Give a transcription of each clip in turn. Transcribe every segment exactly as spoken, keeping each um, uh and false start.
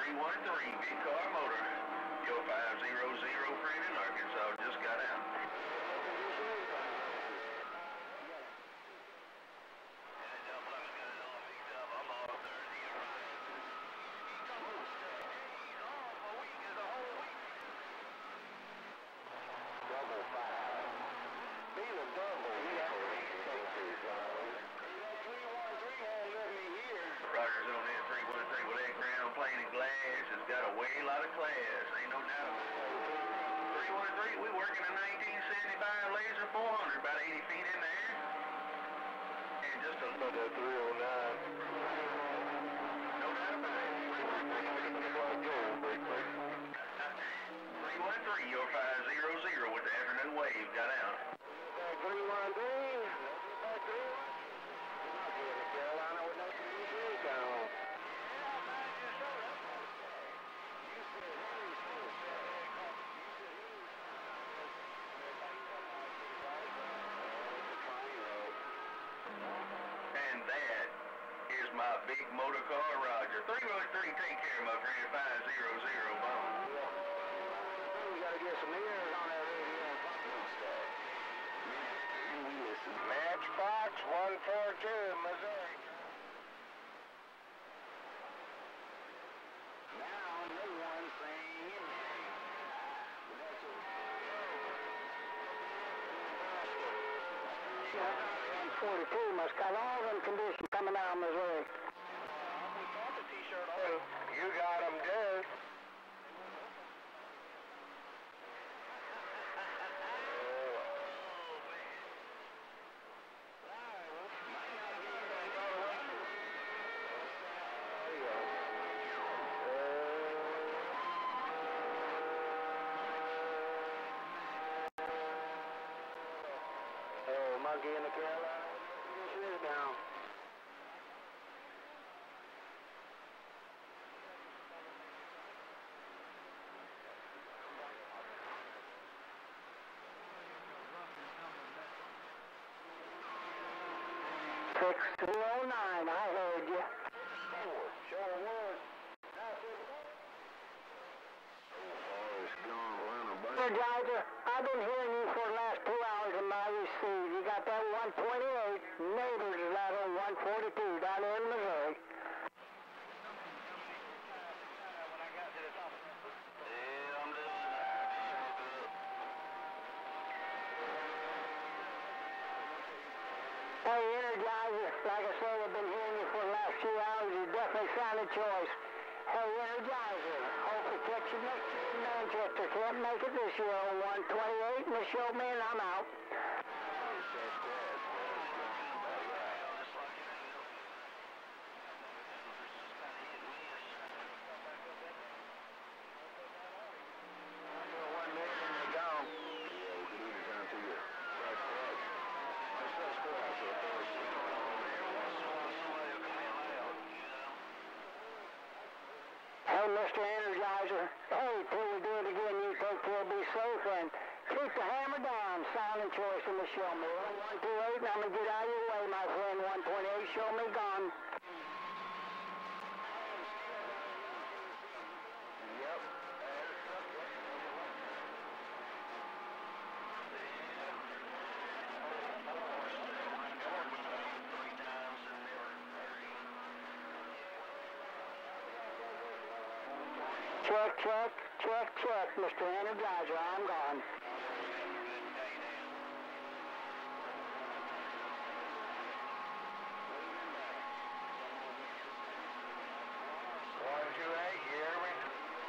three one three, big car motor. Your five zero zero friend in Arkansas just got out. Double five. Being a double, yeah. three one three won't let me hear. Rogers on that three one three with that ground plane and glass. It's got a way lot of class, ain't no doubt. three one three, we working a nineteen seventy-five Laser four hundred, about eighty feet in there. And just a About that three oh nine. no doubt about it. three one three, your five zero zero with the afternoon wave got out. three one three. Carolina with no T V down. And that is my big motor car, Roger. three one three, take care, my friend, five zero zero, bomb. We gotta get some ears on that radio. Matchbox one four two, Missouri. Now, no one saying forty-two must got all them conditions coming out of Missouri. You got them, dude. Oh, monkey in the Carolina. This is down. Six zero nine, I heard you. Sure was. Energizer, I've been hearing you for the last two hours in my receive. You got that one twenty-eight, neighbors is out on one forty-two down there in Missouri. Yeah, I'm listening. Hey, Energizer, like I said, I've been hearing you for the last few hours. You definitely found a choice. Hey, Energizer, hope to catch you next year in Manchester. Can't make it this year on one twenty-eight, and the show, man, I'm out. Hey, Mister Energizer, hey, till we do it again, you take care, be safe, and keep the hammer down. Silent choice in the show me. one two eight, and I'm going to get out of your way, my friend. one twenty-eight, show me gone. Yep. Check, check, check, check, Mister Energizer, I'm gone. one two eight, you hear me?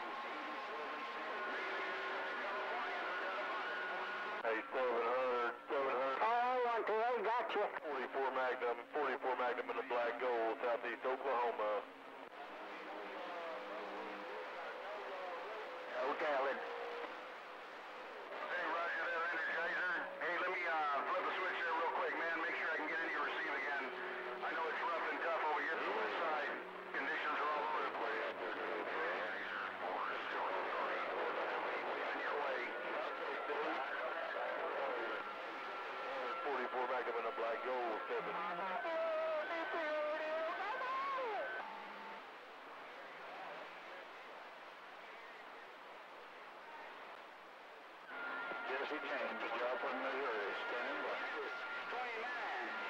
Hey, seven hundred, seven hundred. Oh, one two eight, gotcha. forty-four Magnum, forty-four Magnum in the black gold, southeast Oklahoma. Okay, Alan. Hey, Roger, that Energizer. Hey, let me uh, flip the switch there real quick, man. Make sure I can get into your receive again. I know it's rough and tough over here from this side. Conditions are all over the place. forty-four Magnum in the black gold, seven. Jesse James, Joplin, Missouri, standing by. twenty-nine.